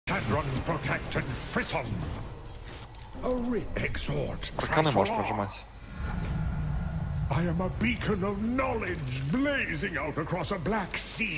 Hadron's protected Frisson. Exhort Пока не можешь Trasor. нажимать. I am a beacon of knowledge blazing out across a black sea.